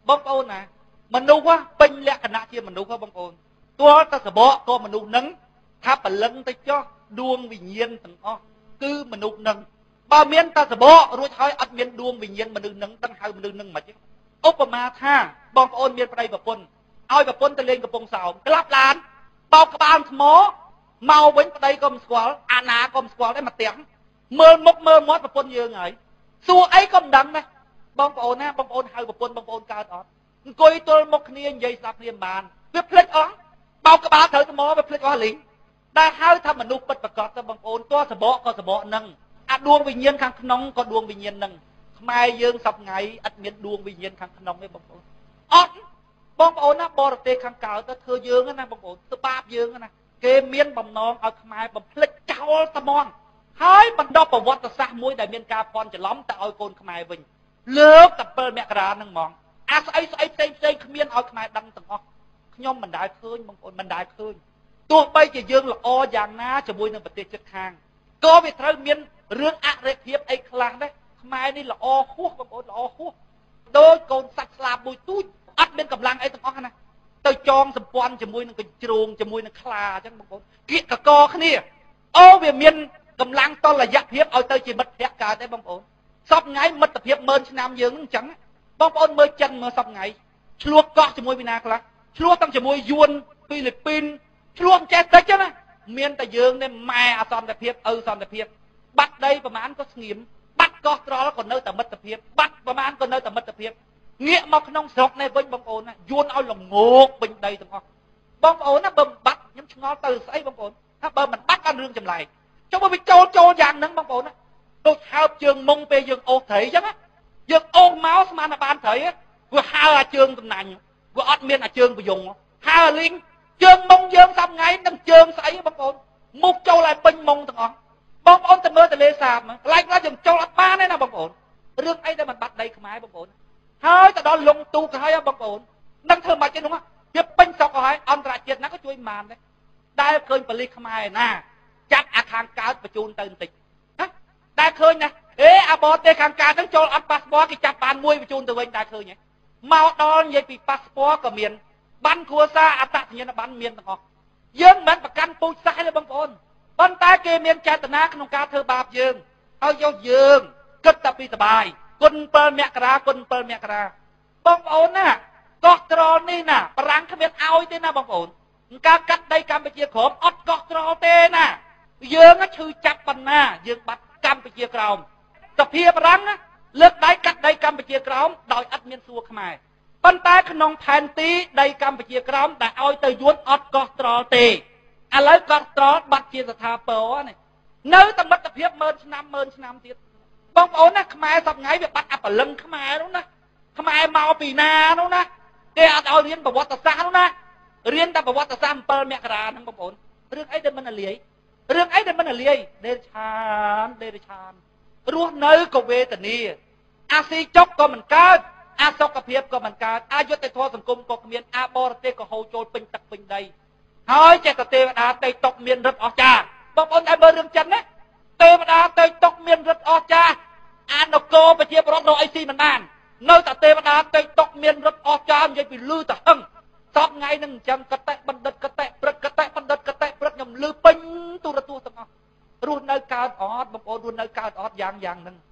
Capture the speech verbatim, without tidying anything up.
បងប្អូនណាមនុស្សពេញលក្ខណៈជាមនុស្សបងប្អូនទោះតែសបកក៏មនុស្សនឹងថាបលឹងទៅចោះដួងវិញ្ញាណទាំងអស់គឺមនុស្សនឹងបើមានតែសបករួចហើយអត់មានដួងវិញ្ញាណមនុស្សនឹងដឹងហៅមនុស្សនឹងមិនឧបមាថាបងប្អូនមានប្តីប្រពន្ធឲ្យប្រពន្ធទៅលេងកំពង់សោមក្លាប់ឡានបោកក្បាលថ្មមកវិញប្តីក៏មិនស្គាល់អាណាក៏មិនស្គាល់ដែរមកទាំងមើលមុខមើលមាត់ប្រពន្ធយើងហើយសួរអីក៏មិនដឹងដែរបងប្អូនណាបងប្អូនហៅប្រពន្ធបងប្អូនកើតអត់អង្គុយទល់មុខគ្នានិយាយស្ដាប់គ្នាមិនបានវាភ្លេចអស់បោកក្បាលត្រូវថ្មវាភ្លេចអស់លីងដែលហៅថាមនុស្សពិតប្រាកដទៅបងប្អូនទោះសបកក៏សបកនឹងអាដួងវិញ្ញាណខាងក្នុងក៏ដួងវិញ្ញាណនឹងខ្មែរយើងសពថ្ងៃអត់មានដួងវិញ្ញាណខាងក្នុងទេបងប្អូនអត់បងប្អូនណាបរទេសខាងកើតទៅធ្វើយើងណាបងប្អូនទៅបាបយើងណាគេមានបំណងឲ្យខ្មែរបំភ្លេចចោលត្មងហើយបណ្ដប់ប្រវត្តិសាស្ត្រមួយដែលមានការភ័ន្តច្រឡំទៅឲ្យកូនខ្មែរវិញលើកតែពេលមករានឹងហ្មងអាស្អីស្អីផ្សេងផ្សេងគ្មានឲ្យខ្មែរដឹងទាំងអស់ខ្ញុំមិនដែលឃើញបងប្អូនមិនដែលឃើញទោះបីជាយើងល្អយ៉ាងណាជាមួយនឹងប្រទេសជិតខាងក៏វាត្រូវមានរឿងអរិភាពអីខ្លះដែរខ្មែរនេះល្អហួសបងប្អូនល្អហួសដូចកូនសត្វស្លាបមួយទូចអត់មានកម្លាំងអីទាំងអស់ណាទៅចងសម្ព័ន្ធជាមួយនឹងកញ្ជ្រោងជាមួយនឹងខ្លាអញ្ចឹងបងប្អូនគៀកកកគ្នាអូវាមានកម្លាំងតលយៈភាពឲ្យទៅជាមិត្តភក្តិកើតទេបងប្អូនសពថ្ងៃមិត្តភាពម៉ឺនឆ្នាំយើងហ្នឹងអញ្ចឹងបងប្អូនមើលចិនមើលសពថ្ងៃឆ្លោះកោះជាមួយវិណាខ្លះឆ្លោះទាំងជាមួយយួនហ្វីលីពីនឆ្លោះចេះតិចណាមានតែយើងនេះម៉ែអសន្តិភាពឪសន្តិភាពបាត់ដីប្រហែលក៏ស្ងៀមបាត់កោះត្រល់ក៏នៅតែមិត្តភាពបាត់ប្រហែលក៏នៅតែមិត្តភាពងាកមកក្នុងស្រុកនេះវិញបងប្អូនណាយួនឲ្យលងោកពេញដីទាំងអស់បងប្អូនណាបើមិនបាត់ខ្ញុំឆ្ងល់ទៅស្អីបងប្អូនថាបើមិនបាត់បានរឿងចម្លែកចុះបើវាចូលចូលយ៉ាងហ្នឹងបងប្អូនណាដូចហើបជើងមុងពេលយើងអូសត្រីអញ្ចឹងណាយើងអូសមកស្មានតែបានត្រីវាហើអាជើងតំណាញ់វាអត់មានអាជើងប្រយុងហើអាលីងជើងមុងយើងសប្ងៃនឹងជើងស្អីបងប្អូនមុខចូលឲ្យពេញមុងទាំងអស់បងប្អូនទៅមើលទលេសាបកន្លែងខ្លះយើងចូលអត់បានទេណាបងប្អូនរឿងអីដែលមិនបាត់ដីខ្មែរបងប្អូនហើយទៅដល់លងទូកហើយបងប្អូននឹងធ្វើមកចេះនោះវាពេញស្រុកហើយអន្តរជាតិណាក៏ជួយមិនបានដែរដែលឃើញប៉ូលីសខ្មែរណាចាប់អាខាងកើតបញ្ជូនទៅបន្តិចណាដែលឃើញណាអេអាបរទេសខាងកើតហ្នឹងចូលអត់ប៉ាសពតគេចាប់បានមួយបញ្ជូនទៅវិញដែលឃើញហ៎មកដល់និយាយពីប៉ាសពតក៏មានបានគ្រួសារអត្តសញ្ញាណប័ណ្ណមានទាំងអស់យើងមិនប្រកាន់ពូជសាសន៍ទេបងប្អូនប៉ុន្តែគេមានចេតនាក្នុងការធ្វើបាបយើងហើយយកយើងគិតតែពីសុបាយគុណ7មករាគុណ7មករាបងប្អូនណាកោះត្រល់នេះណាបារាំងគ្មានឲ្យទេណាបងប្អូនការកាត់ដីកម្ពុជាក្រោមអត់កោះត្រល់ទេណាយើងឈឺចាប់បណ្ណាយើងបាត់កម្ពុជាក្រោមសភាបារាំងលើកដៃកាត់ដីកម្ពុជាក្រោមដោយអត់មានសួរខ្មែរប៉ុន្តែក្នុងផែនទីដីកម្ពុជាក្រោមដែលឲ្យទៅយួនអត់កោះត្រល់ទេឥឡូវកោះត្រល់បាត់ជាស្ថាពរនេះនៅតែមិត្តភាពម៉ឺនឆ្នាំម៉ឺនឆ្នាំទៀតបងប្អូនណាខ្មែរសប្ថ្ងៃវាបាត់អបលឹងខ្មែរនោះណាខ្មែរមកពីណានោះណាគេអត់ឲ្យរៀនប្រវត្តិសាស្ត្រនោះណារៀនតែប្រវត្តិសាស្ត្រ7មករាហ្នឹងបងប្អូនរឿងអីដែលមិនលាយរឿងអីដែលមិនលាយដេរឆានដេរឆានរស់នៅក៏វេទនាអាស៊ីចុកក៏មិនកើតអាសុខភាពក៏មិនកើតអយុត្តិធម៌សង្គមក៏គ្មានអាបរទេសក៏ហូរចូលពេញទឹកពេញដីហើយចេះតែទេវតាតេតុកមានរិទ្ធអស្ចារ្យបងប្អូនតែមើលរឿងចិនណាទេវតាតេតុកមានរិទ្ធអស្ចារ្យអានគរប្រជាប្រដ្ឋរកអីស៊ីមិនបាននៅតែទេវតាតេតុកមានរិទ្ធអស្ចារ្យនិយាយពីលឺតហឹងសពថ្ងៃនឹងអញ្ចឹងកតេបណ្ឌិតកតេព្រឹកកតេបណ្ឌិតកតេព្រឹកខ្ញុំលឺពេញទូរទស្សន៍ទាំងអស់រស់នៅកើតអត់បងប្អូនរស់នៅកើតអត់យ៉ាងយ៉ាងហ្នឹង